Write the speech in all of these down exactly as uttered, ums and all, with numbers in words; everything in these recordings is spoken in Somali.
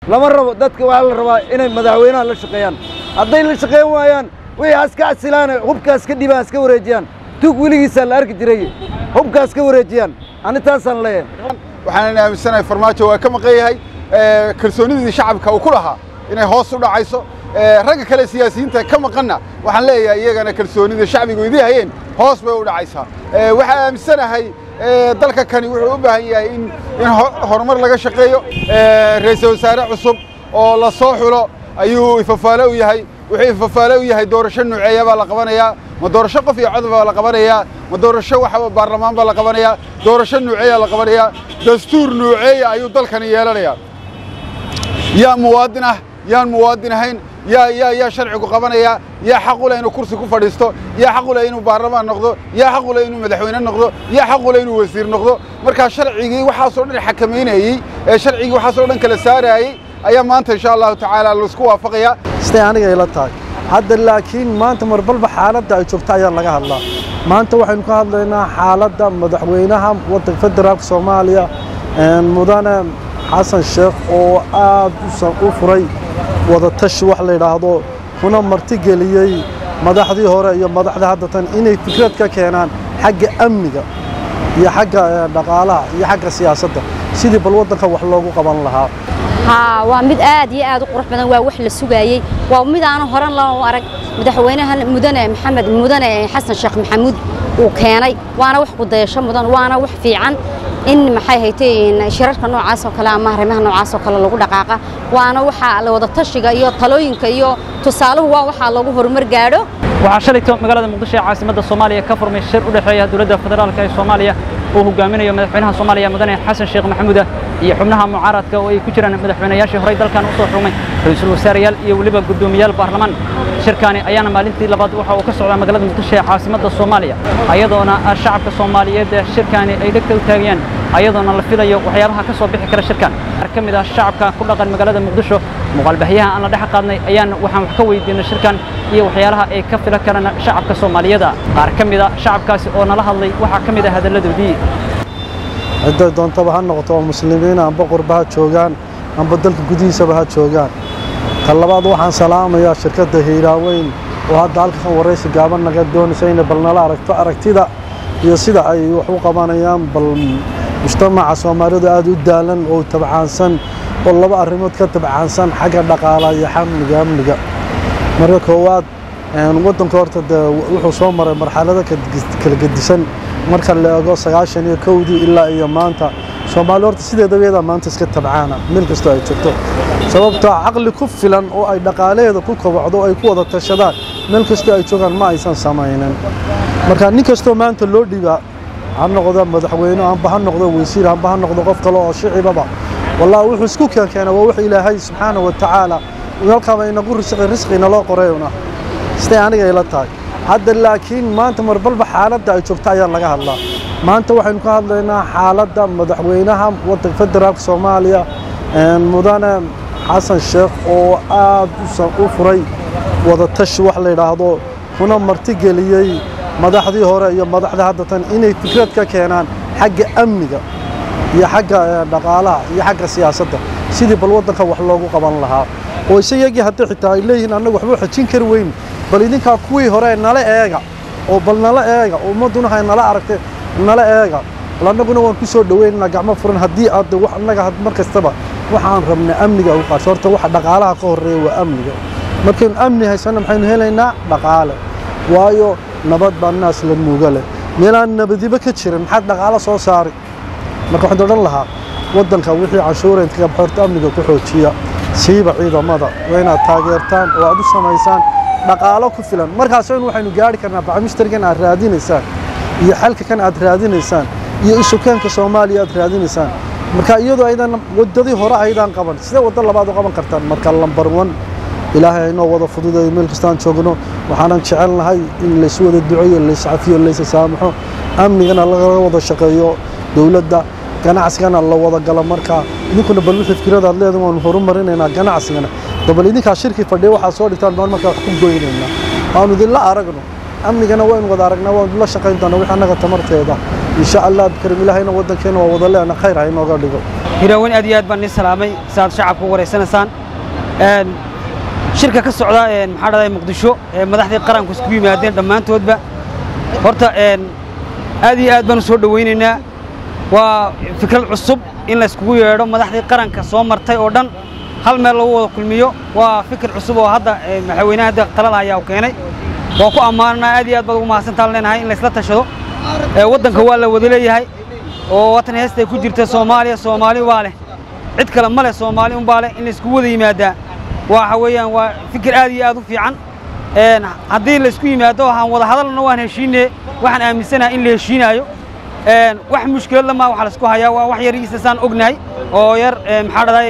lama rabo dadka waxa la rabaa inay madaxweynaha la shaqeeyaan hadday la shaqeyn waayaan way aska asilaan hubkaas ka dhibaan iska wareejiyaan tuug wiligiisa la arki jiray hubkaas ka wareejiyaan anitaasan leeyahay waxaan aaminsanahay farmaajo waa ka maqan yahay kalsoonidii shacabka uu ku lahaa inay hoos u dhacayso ragga kale siyaasiyiinta ka maqanna waxaan leeyahay iyagana kalsoonida shacbigu idii hayeen hoos bay u dhacaysaa waxaan aaminsanahay dalka kani wuxuu u baahan yahay in in horumar laga shaqeeyo ra'iisul wasaare cusub oo la soo xulo ayuu ifafaale u yahay wuxuu ifafaale u yahay doorasho nuuceeya baa la qabanayaa ma doorasho qof iyo cod baa la qabanayaa ma doorasho waxa baarlamaan baa la qabanayaa doorasho nuuceeya la qabanayaa dastuur nuuceeya ayuu dalkani yeelanayaa yaa muwaadin ah yaan muwaadin ahayn yaa yaa yaa sharcigu qabanaya yaa xaq u leh inuu kursi ku fadhiisto yaa xaq u leh inuu baarlamaan noqdo yaa xaq u leh inuu madaxweyne noqdo yaa xaq u leh inuu wasiir noqdo marka sharcigii waxaas oo dhan xakameynayay ee sharcigii waxaas oo dhan kala saarayay ayaa maanta insha Allah tacaala la isku waafaqaya sidee aniga ila tahay hadda laakiin maanta marbalba xaaladda ay joogto ayaa laga hadlaa maanta waxaynu ka hadlaynaa xaaladda madaxweynaha waddanka federaalka Soomaaliya mudane xasan sheekh oo aad u furay wada tashi wax la yiraahdo kuna marti geliyay madaxdii hore iyo madaxda hadda tan inay fikrad ka keenaan xagga amniga iyo xagga dhaqaalaha iyo xagga siyaasadda sidii bal waddanka wax loogu qaban lahaa ها ومد آد يا آد قرح بدن ووحل السجاي ومد أنا هران لا أرق مدحوينها مدن محمد مدن حسن الشيخ محمود وكاني وأنا وح قديش مدن وأنا وح في عن إن محي هيتين شركة نوع عاصو كلام مهرمها نوع عاصو كلا لوجو دقاقة وأنا وح على وضع تشجع يو طلوين كيو تصالح وح على لوجو هرمر جارو وعشرة مقالة مقدسة عاصمة الصومالية كفر من الشر ودحية دولة الفدرال كاي الصومالية وهو جامين يوم مدحوينها الصومالية مدن حسن الشيخ محمود يحملها معارض كوي كتيران مدحوينياشي هري دالكان وصول حومي رئيس الوزراء يوليبا قدوميال البرلمان شركاني أيانا مالنتي لبعض وحا وكسر على مقالة مقدسة عاصمة الصومالية أيضا الشعب الصومالي شركاني أي دكتور تاغيان أيضا الفيديو وحيالها كسر بحي كرا شركان أركم إذا الشعب كان كل قد مقالة مقدسة مغالبهيها أنا دحق قادني أيان وحا محكوي دين الشركان iyo waxyaalaha ay ka fila karana shacabka Soomaaliyeed qaar kamid ah shacabkaasi oo nala hadlay waxa kamid ah hadaladoodii hadda doonta waxaan noqoto muslimiin aan boqorbaha joogan aan badalka gudihiisa baha joogan talabaad waxaan salaamayaa shirkadda Hiiraaweyn oo hadda halkan wareysi gaaban naga doonaysa in bal nala aragto aragtida iyo sida ay wax u qabanayaan bal mujtamaca Soomaaliyeed aad u daalan oo tabcaansan oo laba arrimood ka tabcaansan xagga dhaqaalaha iyo xamliga amniga marka koowaad aan waddanka horta wuxuu soo maray marxalada kala gedisan marka la eego sagaashan iyo kowdii ilaa iyo maanta Soomaaliya horta sideedaba maanta iska tabcaana meel kasta ay joogto sababtoo aqli ku filan oo ay dhaqaaleeda ku kobocdo ay ku wada tashadaan meel kasta ay joogaan ma aysan sameeyeen marka nin kasto maanta loo dhiba aan noqdo madaxweyne aan baahan noqdo wasiir aan baahan noqdo qof kale oo shicibaba wallahi wuxuu isku keenay waa wax Ilaahay subhanahu wa ta'ala ويلقى بين قرص رزقنا لا قرينا استي أنا جاي لطاي هذا لكن ما أنت مربل بحالة دا شفتها يا الله الله ما أنت واحد كهذا لنا حالة دا مدحوينها وطن فدرالك Soomaaliya مدن حسن الشيخ أو آد وفري وضع تشوح اللي راهو هنا مرتجع لي مدحدي هورا يا مدحدي هذا تن إني فكرة ككينان حق أمنية يا حق دقالة يا حق سياسة سيدي بالوطن كوح لوجو قبل لها ويسيجي حتى حتى إليه أنه وحبه حتشين كروين بل إذا كقوي هراء نلا إيجا أو بل نلا إيجا أو ما دون هاي نلا عرفت نلا إيجا لأنه كنا ونكسر دوين نجمع فرن هدي أرض واحد نجح مركز تبع واحد ربنا أمني أو قصرت واحد دقالة قهري وأمني ممكن أمني هاي سنة محين هلا دقالة وايو نبض بالناس للموجلة ميلان نبدي بكتشر محد دقالة صو صار ما كنت أقول لها ودن كويحي عشورة أنت كبحرت أمني كحوتشيا سيبا عيدا ماذا وين تاجرتان وعدو سمايسان dhaqaalo ku filan markaas in waxaynu gaari karnaa bacmistarkan aad raadinaysaan iyo xalka kan aad raadinaysaan iyo isukaanka Soomaaliya aad raadinaysaan marka iyadoo aydan wadadii hore aydan qaban sida wada labaad u qaban kartaan marka lambar one ilaahay inoo wada fududeeyo meel kastaan joogno waxaan jecelnahay in la soo wada duceeyo la iscafiyo la isaamaxo amnigana laga wada shaqeeyo dawladda ganacsigana la wada gala marka idinkuna bal wixii fikrada aad leedahay waan horumarinaynaa ganacsigana dabal idinka shirki fadhiyo waxa soo dhigtaan baan marka wax ku goynayna aanu idin la aragno amnigana waynu wada aragnaa waan la shaqayn doonaa wixii annaga tamarteeda insha allah bikarim ilaahayna waddankeena waa wada leena khayr ha inooga dhigo hiraaweyn aad iyo aad baan idin salaamay saad shacabka u wareysanaysaan shirka ka socda maxaa dhahday muqdisho madaxdii qaranku isku yimaadeen dhammaantoodba horta aad iyo aad baan u soo dhawaynaynaa waa fikrad cusub in la iskugu yeedho madaxdii qaranka soo martay oo dhan hal meel lagu wada kulmiyo waa fikir cusub oo hadda madaxweynaha hadda talada ayaa keenay waa ku ammaananaa aad iyo aad baad ugu mahadsantaan leenahay in la isla tashado waddanka waa la wada leeyahay oo watan heesta ay ku jirta Soomaaliya Soomaali waa leh cid kale ma leh Soomaali un baa leh in la isku wada yimaadaa waxa weeyaan waa fikir aad iyo aad u fiican een haddii la isku yimaado waxaan wada hadalna waan heshiinay waxaan aaminsanahay in la heshiinayo een wax mushkilad lama waxa la isku hayaa waa wax yariisa saan ognahay oo yar maxaa dhahday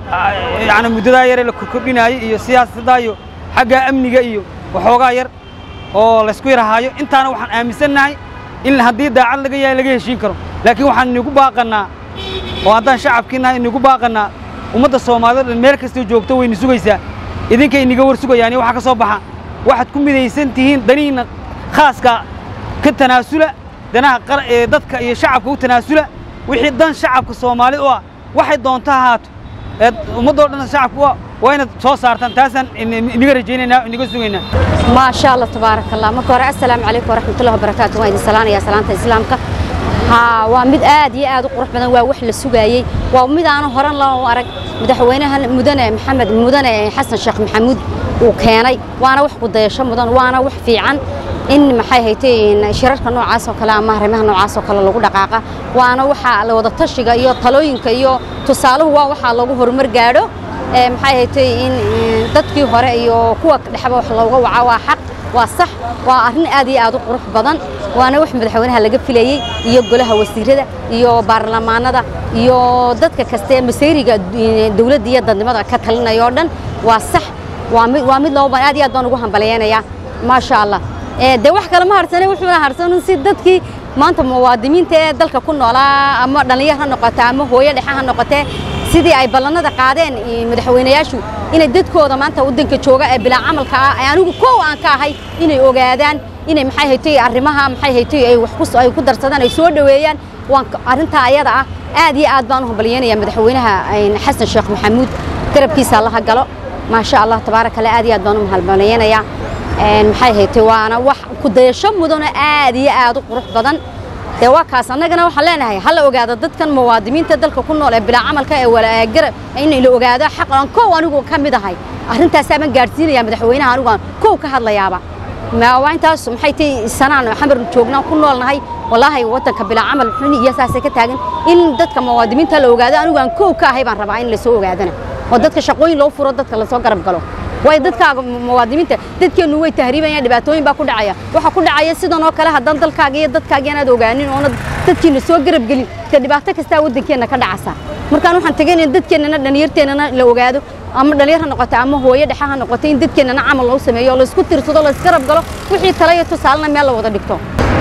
يعني مدة ير اللي كوكبيناي iyo siyaasadda iyo xagga amniga iyo waxoogaa yar oo la isku yarahayo intaana waxaan aaminsanahay in haddii daacad laga yahay laga heshiin karo laakiin waxaan nagu baaqanaa oo haddaan shacabkiina inagu baaqanaa ummadda Soomaaliyeed meel kasta joogto way ni sugaysaa idinka inaga war sugayaan waxa ka soo baxa waxaad ku midaysan tihiin daniina khaaska ka tanaasula danaha dadka iyo shacabka u tanaasula wixii dan shacabka Soomaaliyeed oo waxay doontaa haato ummadoo dhan shacabku waa inaad soo saartaan taasan inaga rajaynayna inaga sugayna ma sha Allah tabaarak Allah marka hore assalaamu calaykum waraxmatullaahi wabarakaatuh waa idin salaanaya salaanta islaamka ha waa mid aad iyo aad u qurux badan waa wax la sugaayay waa mid aan horan loo arag madaxweynaha mudane maxamed mudane xasan sheekh maxamuud uu keenay waana wax ku dayasho mudan waana wax fiican in maxay hayteen shirarka noocaas oo kale ama arrimaha noocaas oo kale lagu dhaqaaqa waana waxa la wada tashiga iyo talooyinka iyo tusaaluhu waa waxa lagu horumar gaadho ee maxay hayteen in dadkii hore iyo kuwa dhaxba wax looga waca waa xaq waa sax waa arrin aad iyo aad u qurux badan waana wax madaxweynaha laga filayay iyo golaha wasiirada iyo baarlamaanada iyo dadka kasta ee mas'uuliga dawladda iyo dadnimada ka talinayo dhan waa sax waa mid waa mid loo baan aad iyo aad baan ugu hambalyeynaya ma sha Allah ee de wax kale ma harsanay wuxuu harsan si dadkii maanta muwaadiniinta ee dalka ku noolaa ama dhalinyaro ha noqoto ama hooyo dhexe ha noqoto sidii ay ballanada qaadeen madaxweynayaashu inay dadkooda maanta waddanka jooga ee bilaa camalka ah anigu koow aan ka ahay inay ogaadaan inay maxay haytay arrimaha maxay haytay ay wax ku ay ku darsadaan ay soo dhaweeyaan waan arinta ayada ah aad iyo aad baan u hambalyeynaya madaxweynaha xasan sheekh maxamuud garabkiisa la galo ma sha Allah tabaaraka Allah aad iyo aad baan u hambalyeynaya een maxay haytay waana wax ku dayasho mudan aad iyo aad u qurux badan de waa kaas annagana waxa leenahay hal ogaado dadkan muwaadiniinta dalka ku nool ee bilaa camalka ee wala garab in la ogaado xaq aan koow anigu ka mid ahay arrintaas aan gaarsiinaya madaxweynaha anigu koow ka hadlayaaba ma waa intaas maxay tay sanaan xamar joognaa ku noolnahay wallahi wadanka bilaa camal xun iyo saasay ka taagan in dadka muwaadiniinta la ogaado anigu aan koow ka ahay baan rabaa in la soo ogaadana oo dadka shaqooyin loo furo dadka la soo garab galo way dadka muwaadiniinta dadkeenu way tahriibayaan dhibaatooyin baa ku dhacaya waxa ku dhacaya sidan oo kale hadan dalkaaga iyo dadkaaga inaad ogaanin oo dadkiina soo garab galin ka dhibaato kasta wadankeena ka dhacaysa markaan waxaan tagaynaa dadkeena dhalinyarteena la ogaado ama dhalinyar noqoto ama hooyo dhexe ha noqoto in dadkeena camal loo sameeyo la isku tirsado la isgarab galo wixii talayo tusaalna meel la wada dhigto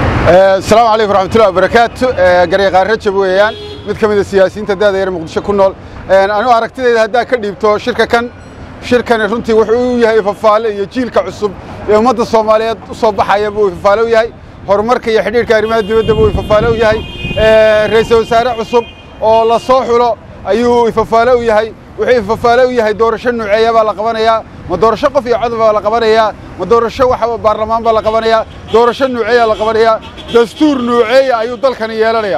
السلام عليكم ورحمة الله وبركاته قريقا رجب ويان mid kamid ah siyaasiyiinta daada yar Muqdisho ku nool een anu aragtidayda hadda ka dhiibto shirka kan shirkan runtii wuxuu u yahay fafaale iyo jiilka cusub ee ummadda Soomaaliyeed u soo baxaya buu fafaale u yahay horumarka iyo xiriirka arrimaha dibadda buu fafaale u yahay ee ra'iisul wasaare cusub oo la soo xulo ayuu fafaale u yahay wuxuu fafaale u yahay doorasho nuuceeya baa la qabanayaa ma doorasho qof iyo cod baa la qabanayaa ma doorasho waxa baarlamaan baa la qabanayaa doorasho nuuceeya la qabanayaa dastuur nuuceeya ayuu dalkan yeelanayaa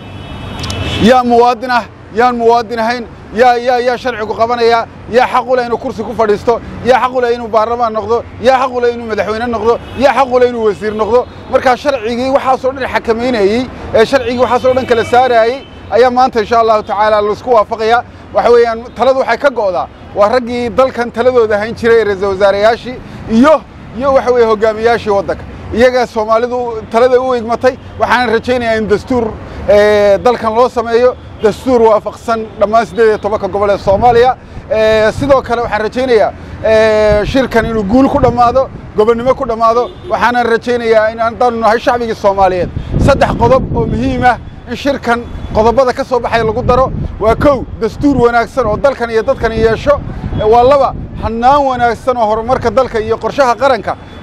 يا موادنه يا موادنهين يا يا يا شرعك قبنيا يا حق له انه كرسي كفديستو يا حق له انه بارلمان نقدو يا حق له انه مدحوينه نقدو يا حق له انه وزير نقدو marka sharcigi waxa soo dhan xakameynayay ee sharcigi waxa soo dhan kala saarayay ayaa maanta insha Allah taala la isku waafaqaya waxa weeyaan taladu waxay ka go'daa waa ragii dalkan taladooda hayn jiray ra'iisul wasaarayaashii iyo iyo waxa weey hogaamiyaashii wadanka iyaga Soomaalidu talada u igmatay waxaan rajaynayaa in dastuur ee dalkan loo sameeyo dastuur waafaqsan dhammaan siddeed iyo toban gobol ee Soomaaliya ee sidoo kale waxaan rajaynayaa ee shirkan inuu guul ku dhamaado gobonnimo ku dhamaado waxaan rajaynayaa in aan dhan nahay shacbiga Soomaaliyeed saddex qodob oo muhiim ah in shirkan qodobada ka soo baxay lagu daro waa kow dastuur wanaagsan oo dalkan iyo dadkan yeesho waa laba hanaan wanaagsan oo horumarka dalka iyo qorshaha qaranka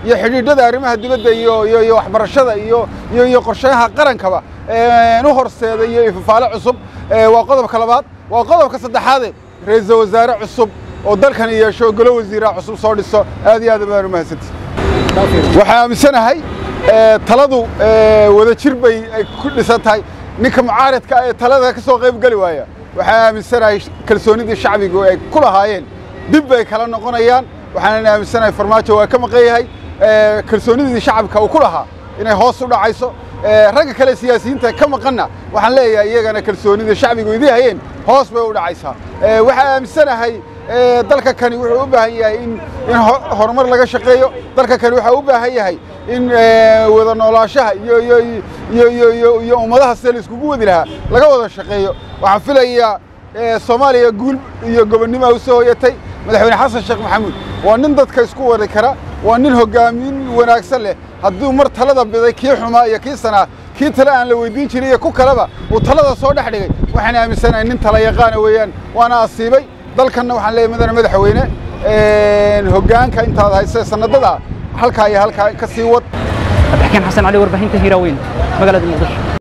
iyo xidhiidhada arrimaha dibadda iyo iyo iyo waxbarashada iyo iyo iyo qorshaha qarankaba u horseeday iyo ifafaale cusub waa qodobka labaad waa qodobka saddexaad ra'iisul wasaare cusub oo dalkan yeesho golo wasiira cusub soo dhiso aad iyo aad baan u mahadsantahay waxaan aaminsanahay taladu wada jir bay ku dhisan tahay ninka mucaaradka ee talada ka soo qayb gali waaya waxaan aaminsanahay kalsoonidii shacbigu ay ku lahaayeen dib bay kala noqonayaan waxaan aaminsanahay farmaajo waa ka maqan yahay kalsoonidii shacabka uu ku lahaa inay hoos u dhacayso ragga kale siyaasiyiinta ka maqanna waxaan leeyahay iyagana kalsoonidii shacbigu idii hayeen hoos bay u dhacaysaa waxaan aaminsanahay dalka kani wuxuu u baahan yahay in in horumar laga shaqeeyo dalka kani wuxuu u baahan yahay in wada noolaanshaha iyo iyo iyo iyo iyo ummadaha sida la iskugu wadi lahaa laga wada shaqeeyo waxaan filayaa Soomaaliya guul iyo gobonnimo u soo hoyatay madaxweyne xasan sheekh maxamuud waa nin dadka isku wadi kara waa nin hogaamin wanaagsan leh hadduu mar talada biday kii xumaa iyo kii sanaa kii tala aan la weydiin jiray iyo ku kaleba uu talada soo dhex dhigay waxaan aaminsanahay nin tala yaqaan weeyaan waana asiibay dalkanna waxaan leeyahay madana madaxweyne hoggaanka intaad haysay sanadada halka iyo halka ka sii wad Abdixkaan Xasan Cali warbaahinta Hiiraaweyn magaalada Muqdisho